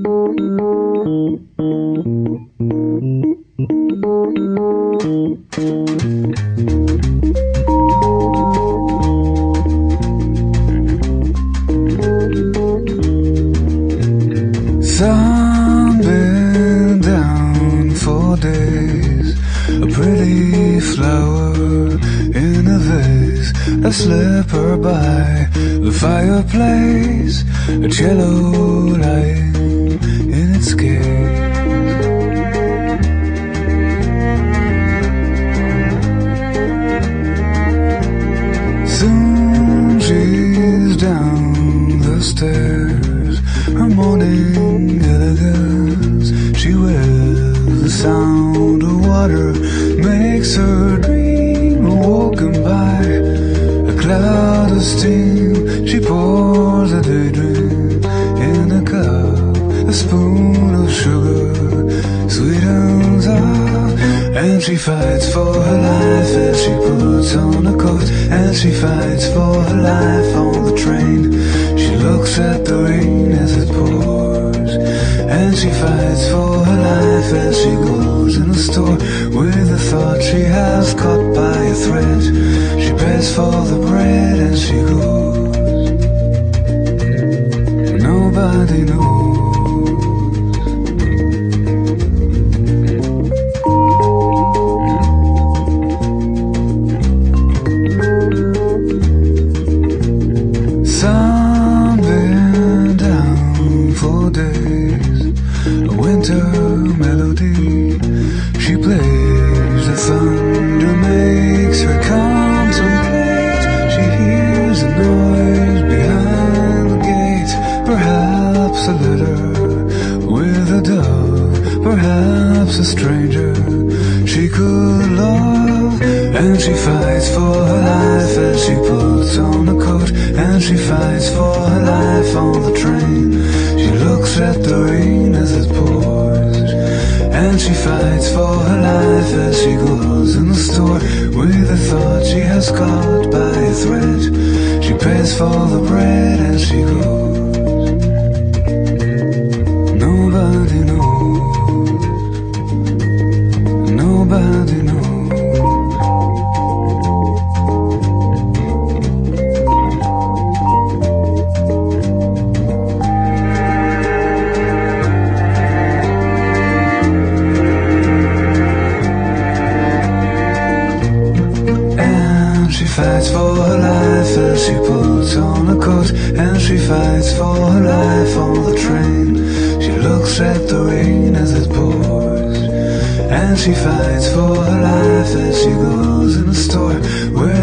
Sun been down for days, a pretty flower in a vase. I slip her by the fireplace, a cello lying in its case. Soon she's down the stairs, her morning elegance she wears. The sound of water makes her dream, awoken by a cloud of steam. She pours a daydream in a cup, a spoon of sugar sweetens up, and she fights for her life as she puts on a coat, and she fights for her life on the train. She looks at the rain as it pours, and she fights for her life as she goes in the store with the thought she has caught by a thread. She pays for the bread and she goes. Nobody knows. Sun been down for days, a winter melody she plays. The thunder makes her contemplate. She hears a noise behind the gate, perhaps a letter with a dove, perhaps a stranger she could love. And she fights for her life as she puts on a coat, and she fights for her life on the train. She looks at the rain as it pours, and she fights for her life as she goes in the store with the thought she has caught by a thread. She pays for the bread and she goes. Nobody knows. Nobody knows. She fights for her life as she puts on a coat, and she fights for her life on the train. She looks at the rain as it pours, and she fights for her life as she goes in the store where